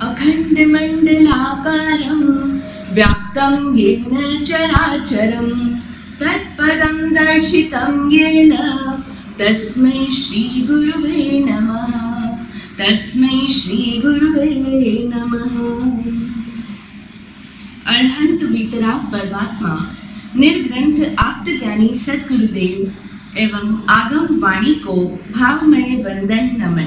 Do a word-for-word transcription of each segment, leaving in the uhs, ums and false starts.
अखण्डमण्डलाकारं व्याप्तं येन चराचरं तत्पदं दर्शितं येन तस्मै श्रीगुरुवे नमः। तस्मै श्रीगुरुवे नमः। अरहंत वितराग परमात्मा निर्ग्रंथ आप्त ज्ञानी सद्गुरुदेव एवं आगम वाणी को भावमय वंदन नमन।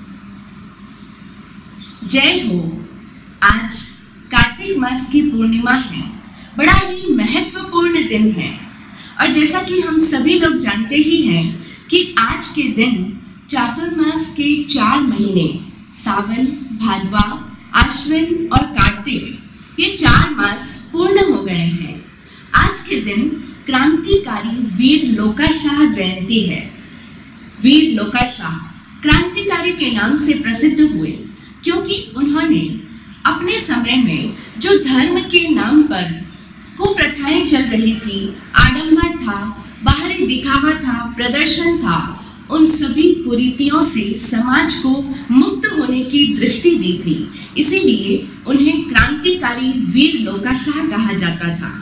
जय हो। आज कार्तिक मास की पूर्णिमा है। बड़ा ही महत्वपूर्ण दिन है और जैसा कि हम सभी लोग जानते ही हैं कि आज के दिन चातुर्मास के चार महीने सावन, भादवा, आश्विन और कार्तिक ये चार मास पूर्ण हो गए हैं। आज के दिन क्रांतिकारी वीर लोकाशाह जयंती है। वीर लोकाशाह क्रांतिकारी के नाम से प्रसिद्ध हुए क्योंकि उन्होंने अपने समय में जो धर्म के नाम पर कुप्रथाएं चल रही थी, आडंबर था, बाहरी दिखावा था, प्रदर्शन था, उन सभी कुरीतियों से समाज को मुक्त होने की दृष्टि दी थी। इसीलिए उन्हें क्रांतिकारी वीर लोकाशाह कहा जाता था।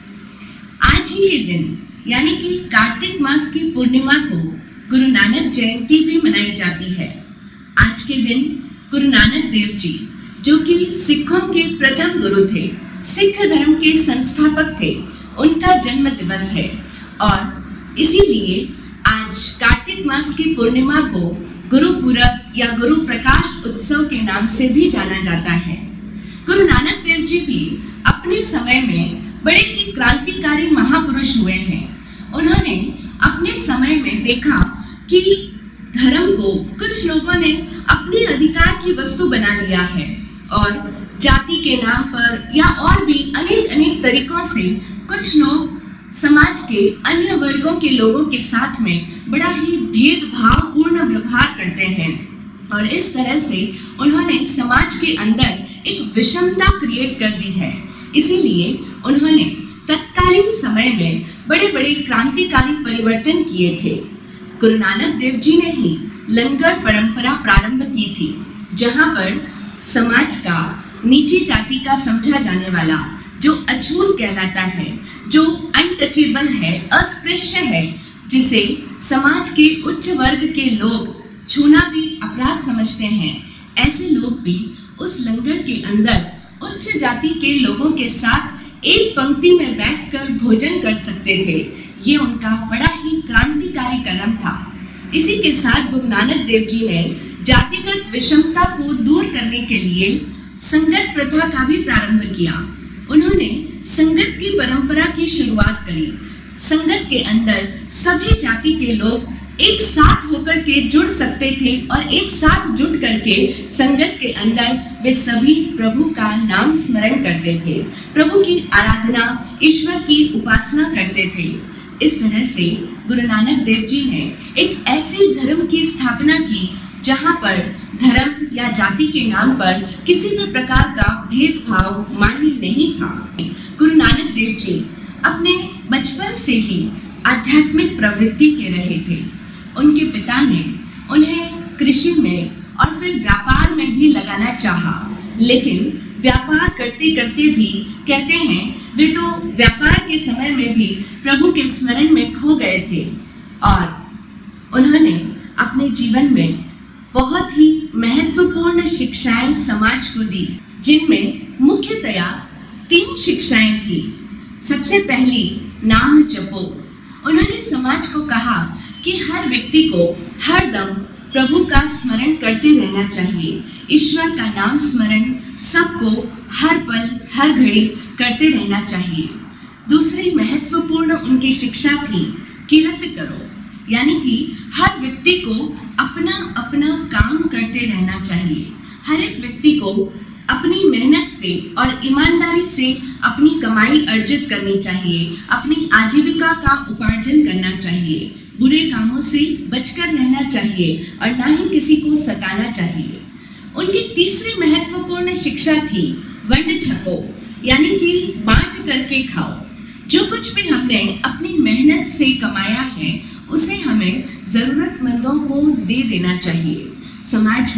आज ही के दिन यानी कि कार्तिक मास की पूर्णिमा को गुरु नानक जयंती भी मनाई जाती है। आज के दिन गुरु नानक देव जी जो कि सिखों के प्रथम गुरु थे, सिख धर्म के संस्थापक थे, उनका जन्म दिवस है और इसीलिए आज कार्तिक मास की पूर्णिमा को गुरु पूरब या गुरु प्रकाश उत्सव के नाम से भी जाना जाता है। गुरु नानक देव जी भी अपने समय में बड़े ही क्रांतिकारी महापुरुष हुए हैं। उन्होंने अपने समय में देखा कि धर्म को कुछ लोगों ने अपने अधिकार की वस्तु बना लिया है और जाति के नाम पर या और भी अनेक अनेक तरीकों से कुछ लोग समाज के अन्य वर्गों के लोगों के साथ में बड़ा ही भेदभावपूर्ण व्यवहार करते हैं और इस तरह से उन्होंने समाज के अंदर एक विषमता क्रिएट कर दी है। इसीलिए उन्होंने तत्कालीन समय में बड़े बड़े क्रांतिकारी परिवर्तन किए थे। गुरु नानक देव जी ने ही लंगर परंपरा प्रारंभ की थी, जहां पर समाज का नीची जाति का समझा जाने वाला, जो अछूत कहलाता है, जो अनटचेबल है, अस्पृश्य है, जिसे समाज के उच्च वर्ग के लोग छूना भी अपराध समझते हैं, ऐसे लोग भी उस लंगर के अंदर उच्च जाति के लोगों के साथ एक पंक्ति में बैठकर भोजन कर सकते थे। ये उनका बड़ा ही क्रांतिकारी कदम था। इसी के साथ गुरु नानक देव जी ने जातिगत विषमता को दूर करने के लिए संगत प्रथा का भी प्रारंभ किया। उन्होंने संगत की परंपरा की शुरुआत करी। संगत के अंदर सभी जाति के लोग एक साथ होकर के जुड़ सकते थे और एक साथ जुट करके संगत के अंदर वे सभी प्रभु का नाम स्मरण करते थे, प्रभु की आराधना, ईश्वर की उपासना करते थे। इस तरह से गुरु नानक देव जी ने एक ऐसे धर्म की स्थापना की जहां पर धर्म या जाति के नाम पर किसी भी प्रकार का भेदभाव मान्य नहीं था। गुरु नानक देव जी अपने बचपन से ही आध्यात्मिक प्रवृत्ति के रहे थे। उनके पिता ने उन्हें कृषि में और फिर व्यापार में भी लगाना चाहा, लेकिन व्यापार करते करते भी कहते हैं वे तो व्यापार के समय में भी प्रभु के स्मरण में खो गए थे और उन्होंने अपने जीवन में बहुत ही महत्वपूर्ण शिक्षाएं समाज को दी, जिनमें मुख्यतया तीन शिक्षाएं थी। सबसे पहली, नाम जपो। उन्होंने समाज को कहा कि हर व्यक्ति को हर दम प्रभु का स्मरण करते रहना चाहिए। ईश्वर का नाम स्मरण सबको हर पल हर घड़ी करते रहना चाहिए। दूसरी महत्वपूर्ण उनकी शिक्षा थी, किरत करो, यानी कि हर व्यक्ति को अपना अपना काम करते रहना चाहिए। हर एक व्यक्ति को अपनी मेहनत से और ईमानदारी से अपनी कमाई अर्जित करनी चाहिए, अपनी आजीविका का उपार्जन करना चाहिए, बुरे कामों से बचकर रहना चाहिए और ना ही किसी को सताना चाहिए। उनकी तीसरी महत्वपूर्ण शिक्षा थी, वंड छको, यानी कि बांट करके खाओ। जो कुछ भी हमने अपनी मेहनत से कमाया है उसे हमें ज़रूरतमंदों को दे देना चाहिए। समाज में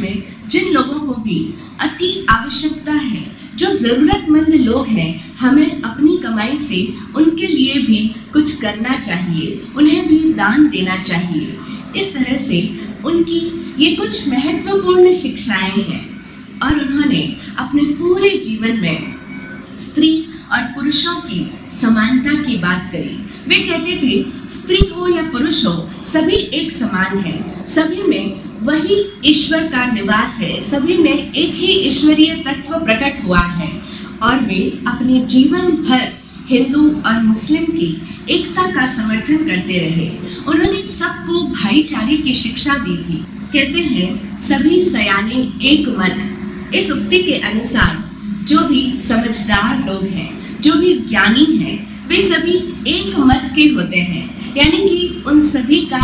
जिन लोगों को भी अति आवश्यकता है, जो ज़रूरतमंद लोग हैं, हमें अपनी कमाई से उनके लिए भी कुछ करना चाहिए, उन्हें भी दान देना चाहिए। इस तरह से उनकी ये कुछ महत्वपूर्ण शिक्षाएं हैं और उन्होंने अपने पूरे जीवन में स्त्री और पुरुषों की समानता की बात करी। वे कहते थे स्त्री हो या पुरुष हो, सभी एक समान हैं, सभी में वही ईश्वर का निवास है, सभी में एक ही ईश्वरीय तत्व प्रकट हुआ है। और वे अपने जीवन भर हिंदू और मुस्लिम की एकता का समर्थन करते रहे। उन्होंने सबको भाईचारे की शिक्षा दी थी। कहते हैं सभी सयाने एक मत। इस उक्ति के अनुसार जो भी समझदार लोग हैं, जो भी ज्ञानी हैं, वे सभी एक मत के होते हैं, यानी कि उन सभी का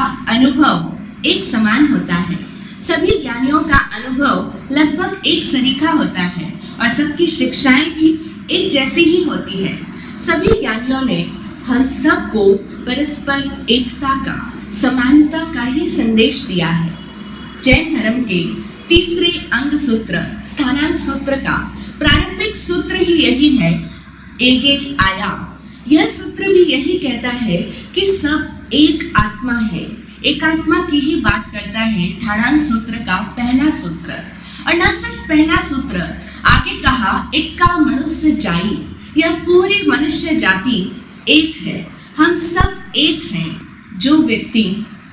अनुभव एक समान होता है। सभी ज्ञानियों का अनुभव लगभग एक सरीखा होता है और सबकी शिक्षाएं भी एक जैसी ही होती है। सभी ज्ञानियों ने हम सबको परस्पर एकता का, समानता का ही संदेश दिया है। जैन धर्म के तीसरे अंग सूत्र, स्थानांक सूत्र का प्रारंभिक सूत्र ही यही है, एगे आया। यह सूत्र भी यही कहता है कि सब एक आत्मा है, एक आत्मा की ही बात करता है। ठाणांक सूत्र का पहला सूत्र, और न सिर्फ पहला सूत्र, आगे कहा इक्का मनुष्य जाई, यह पूरी मनुष्य जाति एक है, हम सब एक हैं। जो व्यक्ति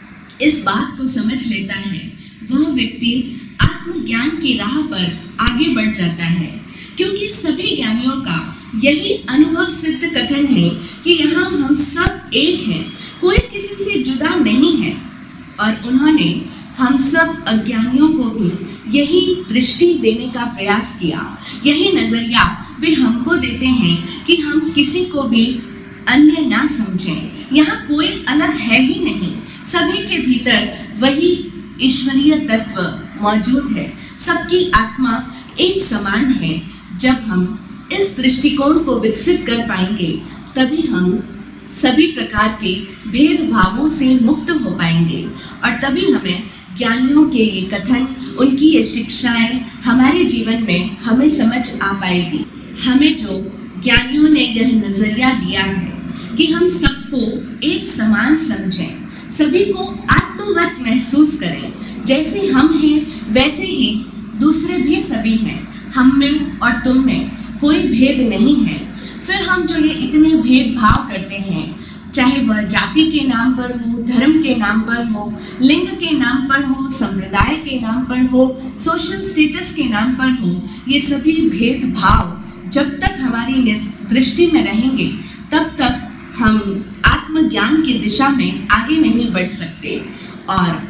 इस बात को समझ लेता है वह व्यक्ति आत्मज्ञान की राह पर आगे बढ़ जाता है, क्योंकि सभी ज्ञानियों का यही अनुभव सिद्ध कथन है कि यहाँ हम सब एक हैं, कोई किसी से जुदा नहीं है। और उन्होंने हम सब अज्ञानियों को भी यही दृष्टि देने का प्रयास किया, यही नजरिया वे हमको देते हैं कि हम किसी को भी अन्य ना समझें। यहाँ कोई अलग है ही नहीं, सभी के भीतर वही ईश्वरीय तत्व मौजूद है, सबकी आत्मा एक समान है। जब हम इस दृष्टिकोण को विकसित कर पाएंगे तभी हम सभी प्रकार के भेदभावों से मुक्त हो पाएंगे और तभी हमें ज्ञानियों के ये कथन, उनकी ये शिक्षाएं हमारे जीवन में हमें समझ आ पाएगी। हमें जो ज्ञानियों ने यह नजरिया दिया है कि हम सबको एक समान समझें, सभी को आत्मवत महसूस करें, जैसे हम हैं वैसे ही दूसरे भी सभी हैं, हम में और तुम में कोई भेद नहीं है। फिर हम जो ये इतने भेदभाव करते हैं, चाहे वह जाति के नाम पर हो, धर्म के नाम पर हो, लिंग के नाम पर हो, संप्रदाय के नाम पर हो, सोशल स्टेटस के नाम पर हो, ये सभी भेदभाव जब तक हमारी दृष्टि में रहेंगे तब तक हम आत्मज्ञान की दिशा में आगे नहीं बढ़ सकते। और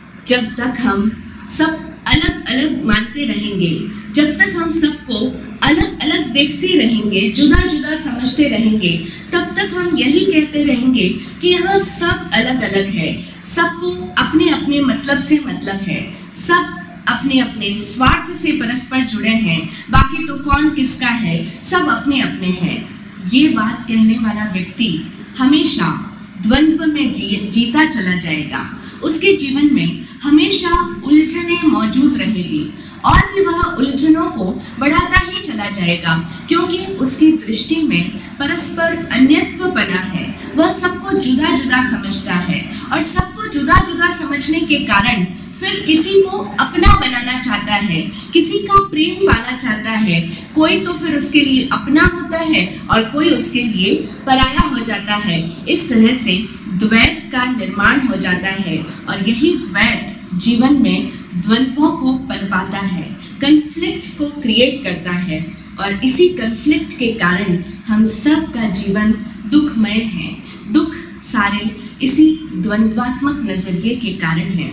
जब तक हम सब अलग अलग मानते रहेंगे, जब तक हम सबको अलग अलग देखते रहेंगे, जुदा जुदा समझते रहेंगे, तब तक हम यही कहते रहेंगे कि यहाँ सब अलग अलग है, सबको अपने अपने मतलब से मतलब है, सब अपने अपने स्वार्थ से परस्पर जुड़े हैं, बाकी तो कौन किसका है, सब अपने अपने हैं। ये बात कहने वाला व्यक्ति हमेशा द्वंद्व में जी, जीता चला जाएगा। उसके जीवन में हमेशा उलझने मौजूद रहेगी और भी वह उलझनों को बढ़ाता ही चला जाएगा, क्योंकि उसकी दृष्टि में परस्पर अन्यत्व बना है। वह सबको जुदा जुदा समझता है और सबको जुदा जुदा समझने के कारण फिर किसी को अपना बनाना चाहता है, किसी का प्रेम पाना चाहता है। कोई तो फिर उसके लिए अपना होता है और कोई उसके लिए पराया हो जाता है। इस तरह से द्वैत का निर्माण हो जाता है और यही द्वैत जीवन में द्वंद्वों को पनपाता है, कन्फ्लिक्ट्स को क्रिएट करता है और इसी कन्फ्लिक्ट के कारण हम सब का जीवन दुखमय है। दुख सारे इसी द्वंद्वात्मक नजरिए के कारण है।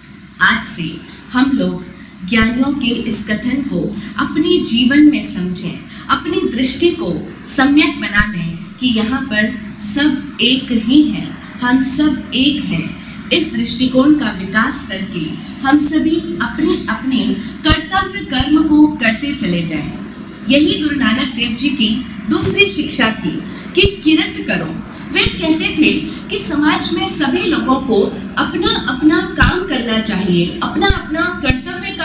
आज से हम लोग ज्ञानियों के इस कथन को अपने जीवन में समझें, अपनी दृष्टि को सम्यक बना लें कि यहाँ पर सब एक ही हैं, हम सब एक हैं। इस दृष्टिकोण का विकास करके हम सभी अपने अपने कर्तव्य कर्म को करते चले जाएं। यही गुरु नानक देव जी की दूसरी शिक्षा थी कि किरत करो। वे कहते थे कि समाज में सभी लोगों को अपना अपना काम करना चाहिए, अपना अपना कर्तव्य का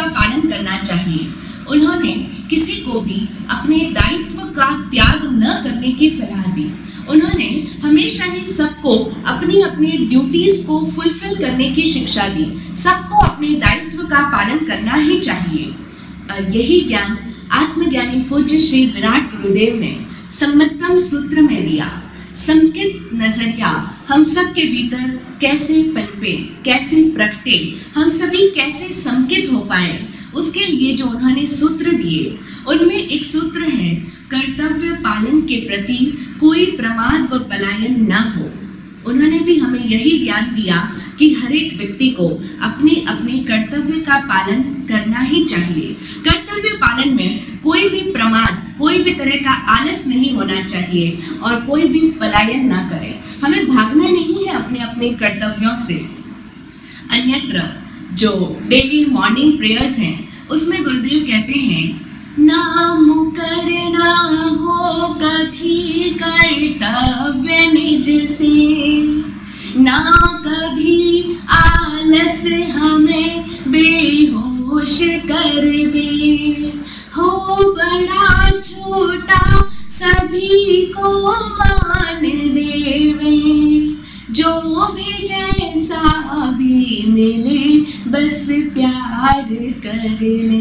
का पालन करना चाहिए। उन्होंने किसी को भी अपने दायित्व का त्याग न करने की सलाह दी। उन्होंने हमेशा ही सबको अपनी अपनी ड्यूटीज को फुलफिल करने की शिक्षा दी। सबको अपने दायित्व का पालन करना ही चाहिए। यही ज्ञान आत्मज्ञानी पूज्य श्री विराट गुरुदेव ने सम्मतम सूत्र में दिया। संकित नजरिया हम सब के भीतर कैसे पनपे, कैसे प्रकटे, हम सभी कैसे संकित हो पाए, उसके लिए जो उन्होंने सूत्र दिए, उनमें एक सूत्र है, कर्तव्य पालन के प्रति कोई प्रमाद व पलायन न हो। उन्होंने भी हमें यही ज्ञान दिया कि हर एक व्यक्ति को अपने अपने कर्तव्य का पालन करना ही चाहिए। कर्तव्य पालन में कोई भी प्रमाद, कोई भी तरह का आलस नहीं होना चाहिए और कोई भी पलायन ना करे। हमें भागना नहीं है अपने अपने कर्तव्यों से। अन्यत्र जो डेली मॉर्निंग प्रेयर्स हैं, उसमें गुरुदेव कहते हैं, ना मुकरना हो कभी कर्तव्य निज से, ना कभी आलस हमें बेहोश कर दे, हो बड़ा छोटा सभी को मान देवे, जो भी जैसा भी मिले बस प्यार कर ले।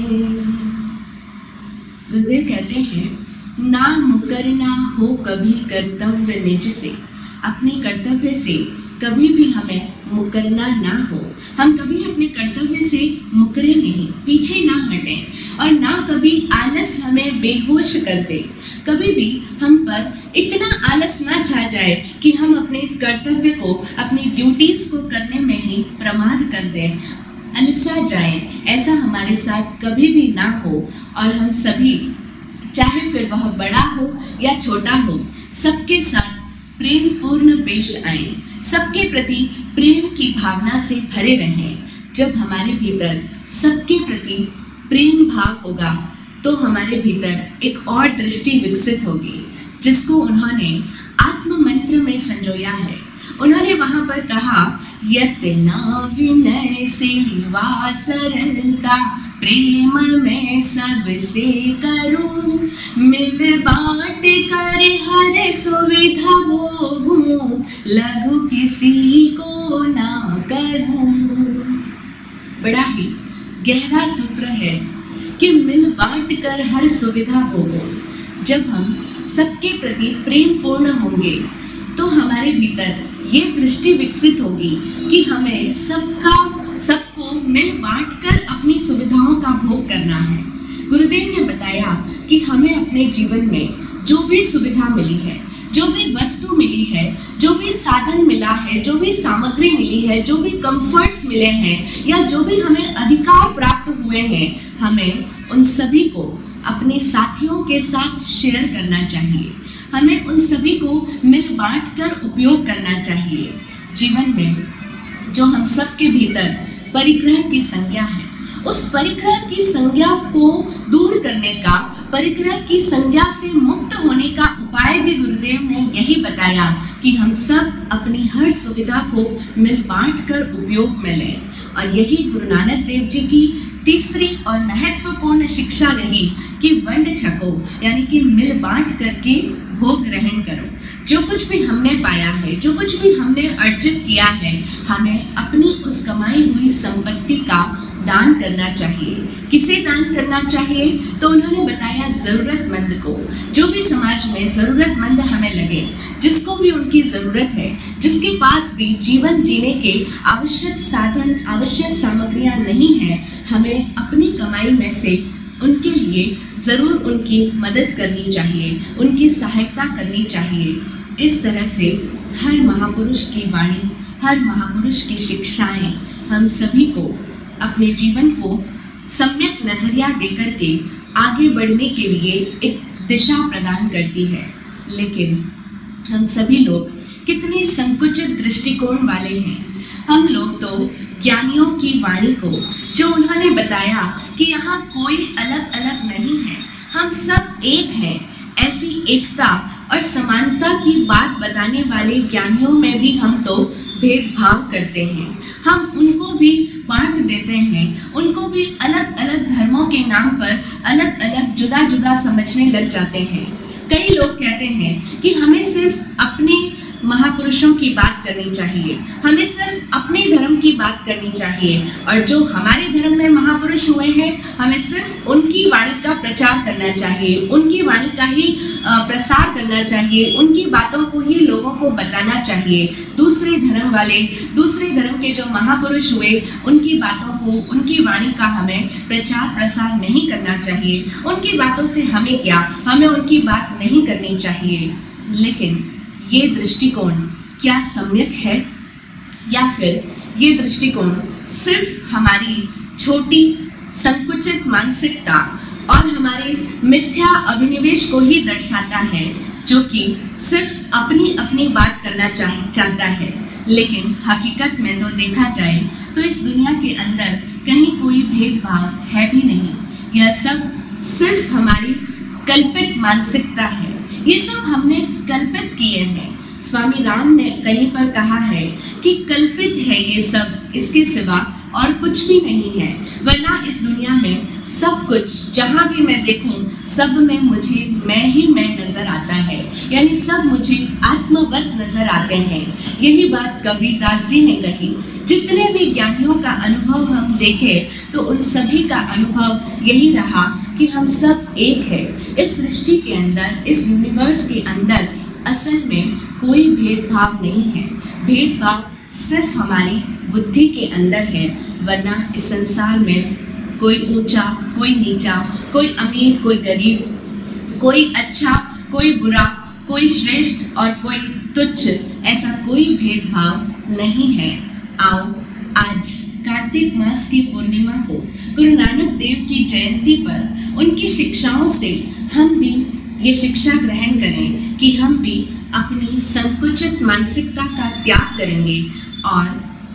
गुरुदेव कहते हैं, ना मुकरना हो कभी कर्तव्य निज से, अपने कर्तव्य से कभी भी हमें मुकरना ना हो। हम कभी अपने कर्तव्य से मुकरे नहीं, पीछे ना हटें, और ना कभी आलस हमें बेहोश कर दे। कभी भी हम पर इतना आलस ना छा जाए कि हम अपने कर्तव्य को, अपनी ड्यूटीज को करने में ही प्रमाद कर दें, अलसा जाए। ऐसा हमारे साथ कभी भी ना हो। और हम सभी, चाहे फिर वह बड़ा हो या छोटा हो, सबके साथ प्रेम पूर्ण पेश आए, सबके प्रति प्रेम की भावना से भरे रहें। जब हमारे भीतर सबके प्रति प्रेम भाव होगा तो हमारे भीतर एक और दृष्टि विकसित होगी, जिसको उन्होंने आत्म मंत्र में संजोया है। उन्होंने वहां पर कहा, यत्न विनय सेवा सरलता प्रेम में सबसे करूं, मिल बांट कर हर सुविधा भोगूं, लघु किसी को ना करूं। बड़ा ही गहरा सूत्र है कि मिल बांट कर हर सुविधा भोगो। जब हम सबके प्रति प्रेम पूर्ण होंगे तो हमारे भीतर ये दृष्टि विकसित होगी कि हमें सबका सबको मिल बांट कर अपनी सुविधाओं का भोग करना है। गुरुदेव ने बताया कि हमें अपने जीवन में जो भी सुविधा मिली है, जो भी वस्तु मिली है, जो भी साधन मिला है, जो भी सामग्री मिली है, जो भी कंफर्ट्स मिले हैं, या जो भी हमें अधिकार प्राप्त हुए हैं, हमें उन सभी को अपने साथियों के साथ शेयर करना चाहिए। हमें उन सभी को मिल बांट कर उपयोग करना चाहिए। जीवन में जो हम सब के भीतर परिग्रह की संज्ञा है, उस परिग्रह की संज्ञा को दूर करने का, परिग्रह की संज्ञा से मुक्त होने का उपाय भी गुरुदेव ने यही बताया कि हम सब अपनी हर सुविधा को मिल बांट कर उपयोग में लें। और यही गुरु नानक देव जी की तीसरी और महत्वपूर्ण शिक्षा रही कि वंड छको, यानी कि मिल बांट करके भोग ग्रहण करो। जो कुछ भी हमने पाया है, जो कुछ भी हमने अर्जित किया है, हमें अपनी उस कमाई हुई संपत्ति का दान करना चाहिए। किसे दान करना चाहिए? तो उन्होंने बताया, जरूरतमंद को। जो भी समाज में जरूरतमंद हमें लगे, जिसको भी उनकी जरूरत है, जिसके पास भी जीवन जीने के आवश्यक साधन, आवश्यक सामग्रियां नहीं है, हमें अपनी कमाई में से उनके लिए जरूर उनकी मदद करनी चाहिए, उनकी सहायता करनी चाहिए। इस तरह से हर महापुरुष की वाणी, हर महापुरुष की शिक्षाएं हम सभी को अपने जीवन को सम्यक नजरिया देकर के आगे बढ़ने के लिए एक दिशा प्रदान करती है। लेकिन हम सभी लोग कितने संकुचित दृष्टिकोण वाले हैं। हम लोग तो ज्ञानियों की वाणी को, जो उन्होंने बताया कि यहाँ कोई अलग अलग नहीं है, हम सब एक हैं, ऐसी एकता और समानता की बात बताने वाले ज्ञानियों में भी हम तो भेदभाव करते हैं। हम उनको भी बांट देते हैं, उनको भी अलग अलग धर्मों के नाम पर अलग अलग जुदा जुदा समझने लग जाते हैं। कई लोग कहते हैं कि हमें सिर्फ अपने महापुरुषों की बात करनी चाहिए, हमें सिर्फ अपने धर्म की बात करनी चाहिए, और जो हमारे धर्म में महापुरुष हुए हैं हमें सिर्फ उनकी वाणी का प्रचार करना चाहिए, उनकी वाणी का ही प्रसार करना चाहिए, उनकी बातों को ही लोगों को बताना चाहिए। दूसरे धर्म वाले, दूसरे धर्म के जो महापुरुष हुए उनकी बातों को, उनकी वाणी का हमें प्रचार प्रसार नहीं करना चाहिए। उनकी बातों से हमें क्या, हमें उनकी बात नहीं करनी चाहिए। लेकिन ये दृष्टिकोण क्या सम्यक है, या फिर ये दृष्टिकोण सिर्फ हमारी छोटी संकुचित मानसिकता और हमारे मिथ्या अभिनिवेश को ही दर्शाता है, जो कि सिर्फ अपनी अपनी बात करना चाह, चाहता है। लेकिन हकीकत में तो देखा जाए तो इस दुनिया के अंदर कहीं कोई भेदभाव है भी नहीं। यह सब सिर्फ हमारी कल्पित मानसिकता है, ये सब हमने कल्पित किए हैं। स्वामी राम ने कहीं पर कहा है कि कल्पित है ये सब, इसके सिवा और कुछ भी नहीं है। वरना इस दुनिया में सब कुछ, जहाँ भी मैं देखूं, सब में मुझे मैं ही मैं नजर आता है, यानी सब मुझे आत्मवत नजर आते हैं। यही बात कबीरदास जी ने कही। जितने भी ज्ञानियों का अनुभव हम देखें तो उन सभी का अनुभव यही रहा कि हम सब एक है। इस सृष्टि के अंदर, इस यूनिवर्स के अंदर असल में कोई भेदभाव नहीं है। भेदभाव सिर्फ हमारी बुद्धि के अंदर है, वरना इस संसार में कोई ऊंचा, कोई नीचा, कोई अमीर, कोई गरीब, कोई अच्छा, कोई बुरा, कोई श्रेष्ठ और कोई तुच्छ, ऐसा कोई भेदभाव नहीं है। आओ आज कार्तिक मास की पूर्णिमा को, गुरु नानक देव की जयंती पर उनकी शिक्षाओं से हम भी ये शिक्षा ग्रहण करें कि हम भी अपनी संकुचित मानसिकता का त्याग करेंगे और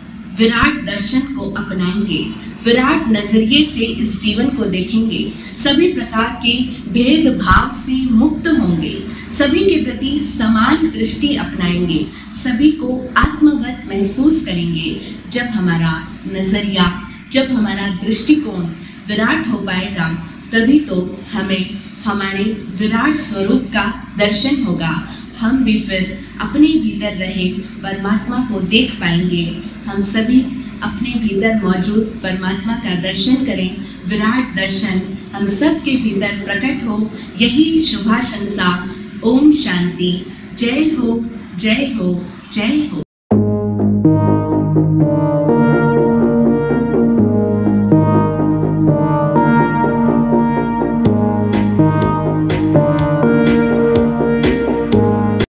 विराट दर्शन को अपनाएंगे, विराट नजरिए से इस जीवन को देखेंगे, सभी प्रकार के भेदभाव से मुक्त होंगे, सभी के प्रति समान दृष्टि अपनाएंगे, सभी को आत्मवत महसूस करेंगे। जब हमारा नजरिया, जब हमारा दृष्टिकोण विराट हो पाएगा, तभी तो हमें हमारे विराट स्वरूप का दर्शन होगा। हम भी फिर अपने भीतर रहे परमात्मा को देख पाएंगे। हम सभी अपने भीतर मौजूद परमात्मा का दर्शन करें, विराट दर्शन हम सब के भीतर प्रकट हो। यही शुभाशंसा। ओम शांति। जय हो, जय हो, जय हो।